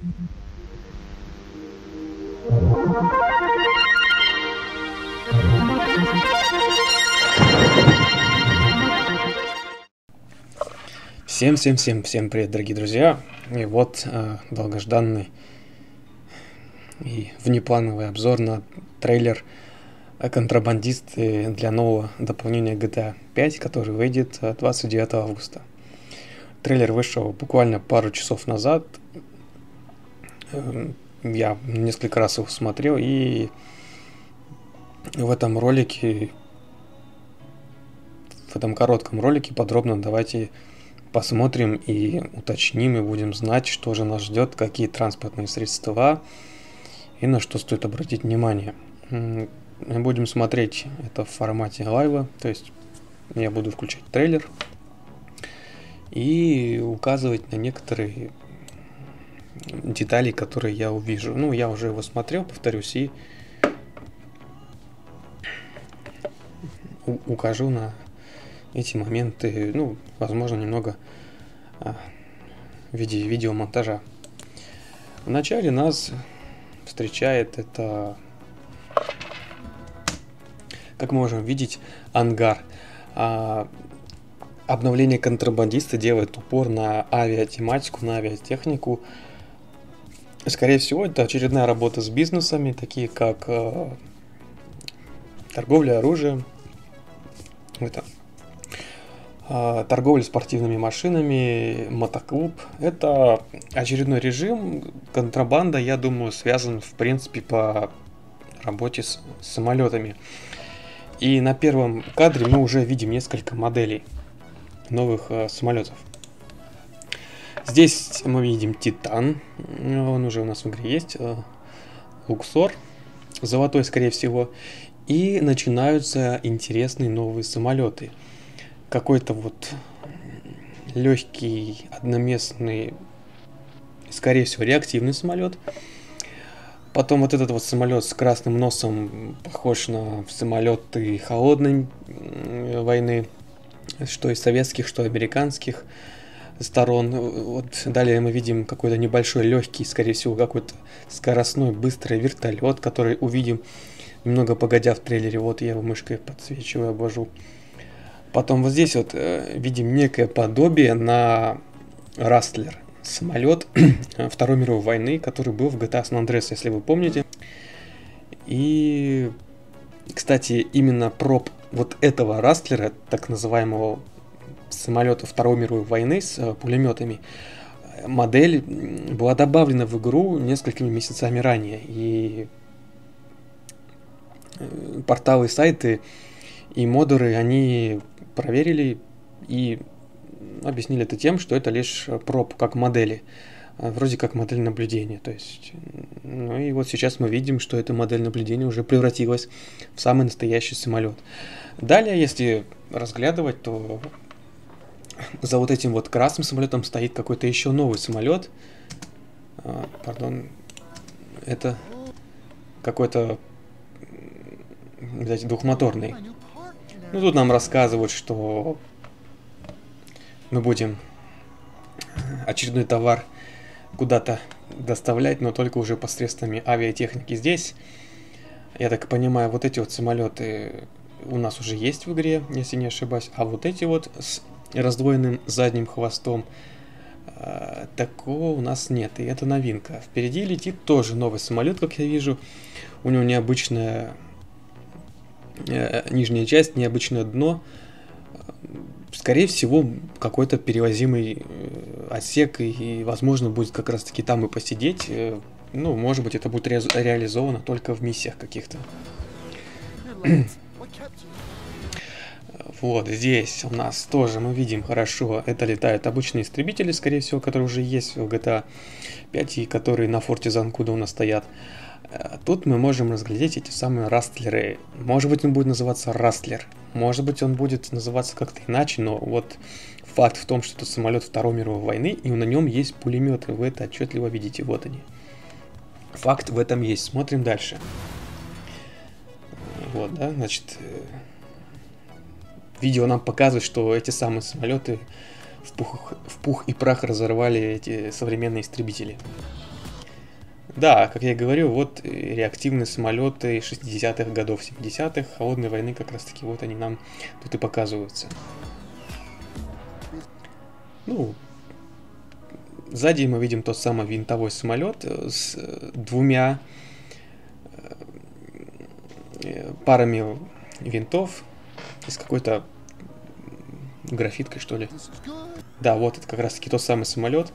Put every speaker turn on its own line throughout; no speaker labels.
Всем привет, дорогие друзья! И вот долгожданный и внеплановый обзор на трейлер «Контрабандист» для нового дополнения GTA 5, который выйдет 29 августа. Трейлер вышел буквально пару часов назад. Я несколько раз его смотрел, и в этом коротком ролике подробно давайте посмотрим и уточним, и будем знать, что же нас ждет, какие транспортные средства и на что стоит обратить внимание. Мы будем смотреть это в формате лайва, то есть я буду включать трейлер и указывать на некоторые детали, которые я увижу. Ну, я уже его смотрел, повторюсь, и укажу на эти моменты, ну, возможно, немного в виде видеомонтажа. Вначале нас встречает это, как мы можем видеть, ангар. Обновление «Контрабандиста» делает упор на авиатематику, на авиатехнику. Скорее всего, это очередная работа с бизнесами, такие как торговля оружием, торговля спортивными машинами, мотоклуб. Это очередной режим. Контрабанда, я думаю, связан в принципе по работе с самолетами. И на первом кадре мы уже видим несколько моделей новых самолетов. Здесь мы видим Титан, он уже у нас в игре есть, Луксор, золотой, скорее всего. И начинаются интересные новые самолеты. Какой-то вот легкий, одноместный, скорее всего, реактивный самолет. Потом вот этот вот самолет с красным носом похож на самолеты холодной войны, что из советских, что американских сторон. Вот далее мы видим какой-то небольшой, легкий, скорее всего, какой-то скоростной, быстрый вертолет, который увидим немного погодя в трейлере. Вот я его мышкой подсвечиваю, обвожу. Потом вот здесь вот видим некое подобие на Растлер, самолет Второй мировой войны, который был в GTA San Andreas, если вы помните. И, кстати, именно проб вот этого Растлера, так называемого самолета Второй мировой войны с пулеметами, модель была добавлена в игру несколькими месяцами ранее. И порталы, сайты и модеры, они проверили и объяснили это тем, что это лишь проб как модели, вроде как модель наблюдения. То есть, ну и вот сейчас мы видим, что эта модель наблюдения уже превратилась в самый настоящий самолет. Далее, если разглядывать, то за вот этим вот красным самолетом стоит какой-то еще новый самолет. Пардон, это какой-то, кстати, двухмоторный. Ну, тут нам рассказывают, что мы будем очередной товар куда-то доставлять, но только уже посредством авиатехники. Здесь, я так понимаю, вот эти вот самолеты у нас уже есть в игре, если не ошибаюсь, а вот эти вот с раздвоенным задним хвостом, такого у нас нет, и это новинка. Впереди летит тоже новый самолет, как я вижу. У него необычная нижняя часть, необычное дно. Скорее всего, какой-то перевозимый отсек, и возможно будет как раз таки там и посидеть. Ну, может быть, это будет реализовано только в миссиях каких-то. Вот здесь у нас тоже мы видим хорошо, это летают обычные истребители, скорее всего, которые уже есть в GTA 5 и которые на форте Занкуда у нас стоят. Тут мы можем разглядеть эти самые растлеры. Может быть, он будет называться Растлер, может быть, он будет называться как-то иначе, но вот факт в том, что это самолет Второй мировой войны, и на нем есть пулеметы, вы это отчетливо видите, вот они. Факт в этом есть. Смотрим дальше. Вот, да, значит, видео нам показывает, что эти самые самолеты в пух и прах разорвали эти современные истребители. Да, как я и говорю, вот реактивные самолеты 60-х годов, 70-х, холодной войны как раз таки вот они нам тут и показываются. Ну, сзади мы видим тот самый винтовой самолет с двумя парами винтов и с какой-то графиткой, что ли. Да, вот это как раз таки тот самый самолет.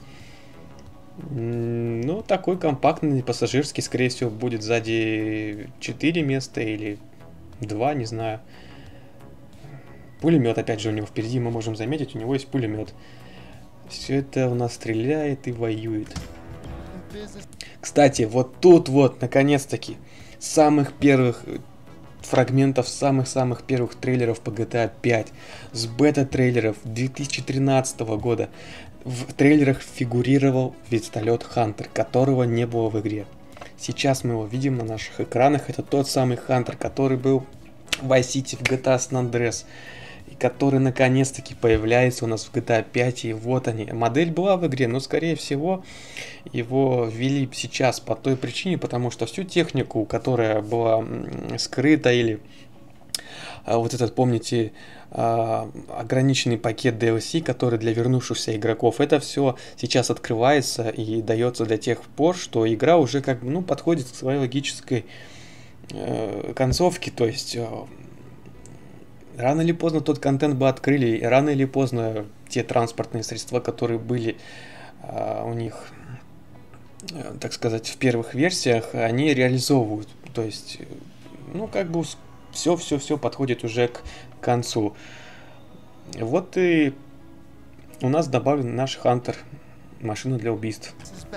Ну, такой компактный, пассажирский, скорее всего, будет сзади 4 места или 2, не знаю. Пулемет, опять же, у него впереди мы можем заметить, у него есть пулемет. Все это у нас стреляет и воюет. Кстати, вот тут вот, наконец-таки, самых первых фрагментов самых-самых первых трейлеров по GTA 5 с бета-трейлеров 2013 года. В трейлерах фигурировал вертолет Хантер, которого не было в игре. Сейчас мы его видим на наших экранах. Это тот самый Хантер, который был в Vice City, в GTA San Andreas, и который наконец-таки появляется у нас в GTA 5. И вот они. Модель была в игре, но скорее всего его ввели сейчас по той причине, потому что всю технику, которая была скрыта, или вот этот, помните, ограниченный пакет DLC, который для вернувшихся игроков, это все сейчас открывается и дается до тех пор, что игра уже как бы, ну, подходит к своей логической концовке, то есть рано или поздно тот контент бы открыли, и рано или поздно те транспортные средства, которые были у них, так сказать, в первых версиях, они реализовывают, то есть, ну, как бы все подходит уже к концу. Вот и у нас добавлен наш Хантер, машина для убийств.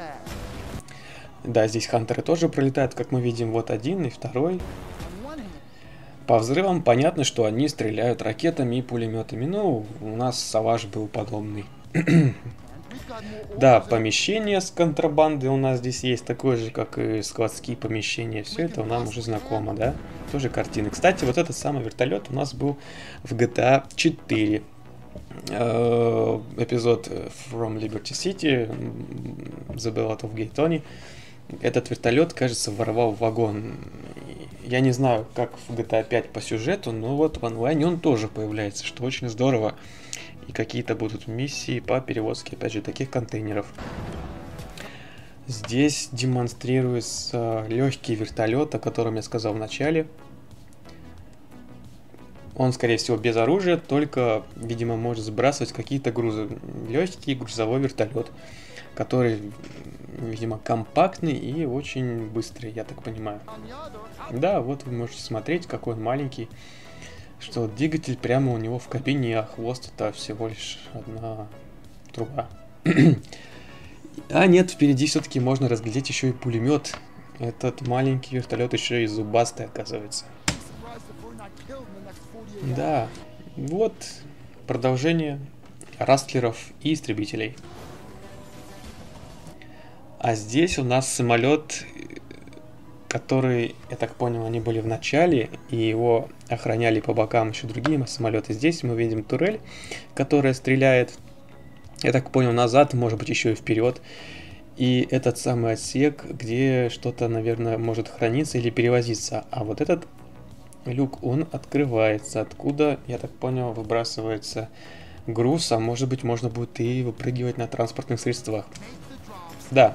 Да, здесь Хантеры тоже пролетают, как мы видим, вот один и второй. По взрывам понятно, что они стреляют ракетами и пулеметами. Ну, у нас Savage был подобный. Да, помещение с контрабандой у нас здесь есть, такое же, как и складские помещения. Все это нам уже знакомо, да? Тоже картины. Кстати, вот этот самый вертолет у нас был в GTA 4. Эпизод From Liberty City, The Ballad of Gay Tony. Этот вертолет, кажется, ворвал вагон. Я не знаю, как в GTA 5 по сюжету, но вот в онлайне он тоже появляется, что очень здорово. И какие-то будут миссии по перевозке, опять же, таких контейнеров. Здесь демонстрируется легкий вертолет, о котором я сказал в начале. Он, скорее всего, без оружия, только, видимо, может сбрасывать какие-то грузы. Легкий грузовой вертолет, который, видимо, компактный и очень быстрый, я так понимаю. Да, вот вы можете смотреть, какой он маленький. Что двигатель прямо у него в кабине, а хвост это всего лишь одна труба. А нет, впереди все-таки можно разглядеть еще и пулемет. Этот маленький вертолет еще и зубастый, оказывается. Да, вот продолжение растлеров и истребителей. А здесь у нас самолет, который, я так понял, они были в начале, и его охраняли по бокам еще другие самолеты. Здесь мы видим турель, которая стреляет, я так понял, назад, может быть, еще и вперед. И этот самый отсек, где что-то, наверное, может храниться или перевозиться. А вот этот люк, он открывается, откуда, я так понял, выбрасывается груз, а может быть, можно будет и выпрыгивать на транспортных средствах. Да.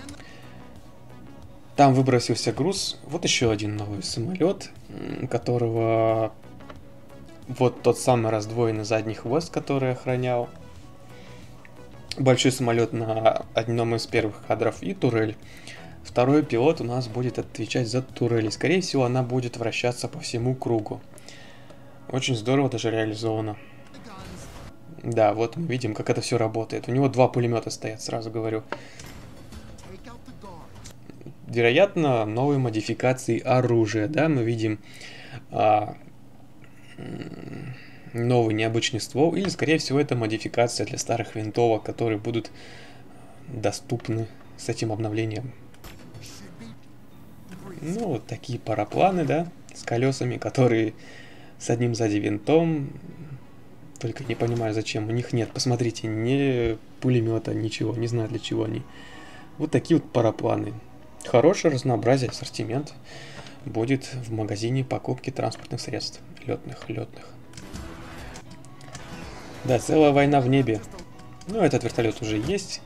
Там выбросился груз. Вот еще один новый самолет, которого вот тот самый раздвоенный задний хвост, который охранял большой самолет на одном из первых кадров, и турель. Второй пилот у нас будет отвечать за турель. И, скорее всего, она будет вращаться по всему кругу. Очень здорово даже реализовано. Да, вот мы видим, как это все работает. У него 2 пулемета стоят, сразу говорю. Вероятно, новые модификации оружия, да, мы видим новый необычный ствол, или, скорее всего, это модификация для старых винтовок, которые будут доступны с этим обновлением. Ну, вот такие парапланы, да, с колесами, которые с одним сзади винтом, только не понимаю, зачем, у них нет, посмотрите, ни пулемета, ничего, не знаю, для чего они. Вот такие вот парапланы. Хорошее разнообразие, ассортимент будет в магазине покупки транспортных средств. Летных. Да, целая война в небе. Ну, этот вертолет уже есть.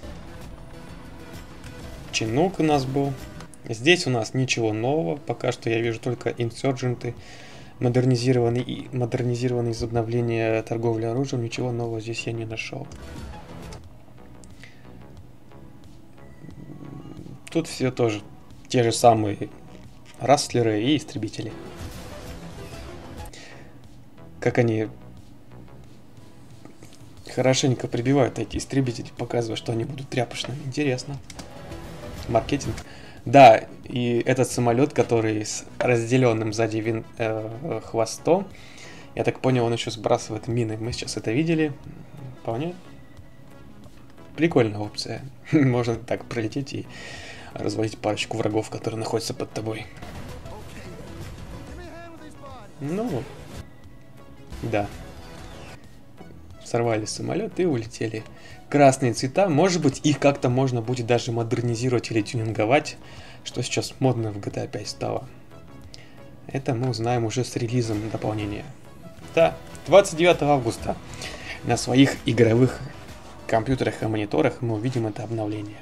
Чинук у нас был. Здесь у нас ничего нового. Пока что я вижу только инсердженты. Модернизированный из обновления торговли оружием. Ничего нового здесь я не нашел. Тут все тоже те же самые растлеры и истребители. Как они хорошенько прибивают эти истребители, показывая, что они будут тряпочными. Интересно. Маркетинг. Да, и этот самолет, который с разделенным сзади хвостом, я так понял, он еще сбрасывает мины. Мы сейчас это видели. Вполне прикольная опция. Можно так пролететь и разводить парочку врагов, которые находятся под тобой. Ну, да. Сорвали самолет и улетели. Красные цвета, может быть, их как-то можно будет даже модернизировать или тюнинговать, что сейчас модно в GTA 5 стало. Это мы узнаем уже с релизом дополнения. Да, 29 августа на своих игровых компьютерах и мониторах мы увидим это обновление.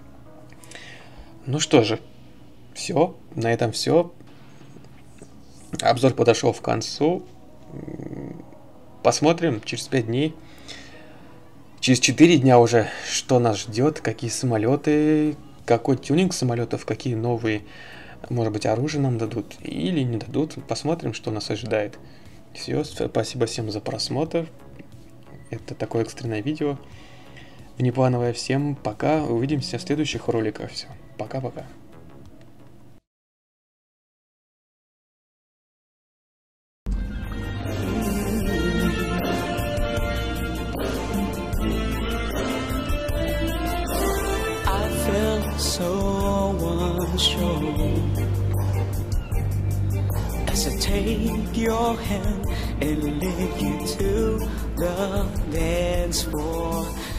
Ну что же, все, на этом все. Обзор подошел к концу. Посмотрим через 5 дней. Через 4 дня уже, что нас ждет, какие самолеты, какой тюнинг самолетов, какие новые, может быть, оружие нам дадут или не дадут. Посмотрим, что нас ожидает. Все, спасибо всем за просмотр. Это такое экстренное видео. Внеплановое. Всем пока. Увидимся в следующих роликах. Все. Пока-пока.
So unsure as I take your hand and lead you to the dance floor.